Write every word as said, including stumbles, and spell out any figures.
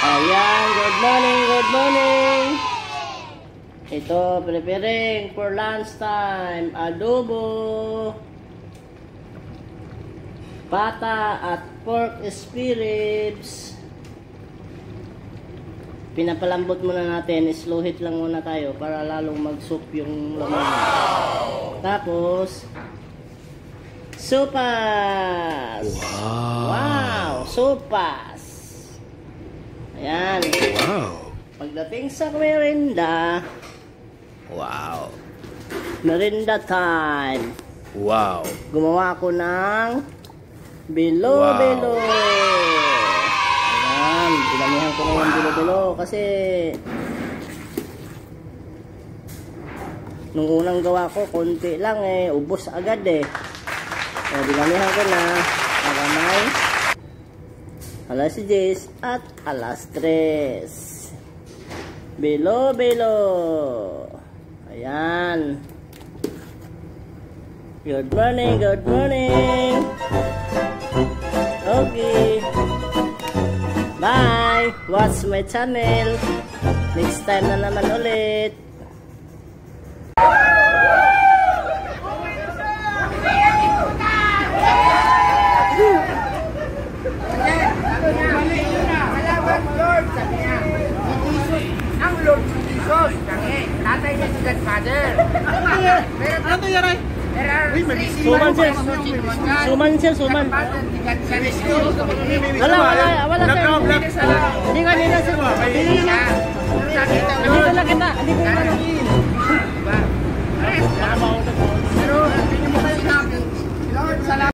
Ayan, good morning, good morning. Ito, preparing for lunch time. Adobo, pata at pork sperebs. Pinapalambot muna natin, slow heat lang muna tayo para lalong mag-soup yung laman. Tapos, sopas. Wow. Wow, sopas. Ayan. Wow. Pagdating sa merienda, Wow. merienda time. Wow. Gumawa ako ng bilo-bilo. Ayan, pinamihan ko na yung bilo-bilo kasi nung unang gawa ko, konti lang eh, ubos agad eh. So, pinamihan ko na para may alas diyes at alas tres. Bilo-bilo. Ayan. Good morning, good morning. Okay. Bye. Watch my channel. Next time na naman ulit. Ang Lord Jesus, tatay niya si Godfather. Ano yan ay? Suman sir. Suman sir, suman. Wala, wala, wala sir. Hindi ka nila sir. Hindi na. Dito lang kita. Dito lang. Pero, hindi mo kayo sinabi. Lord, salamat.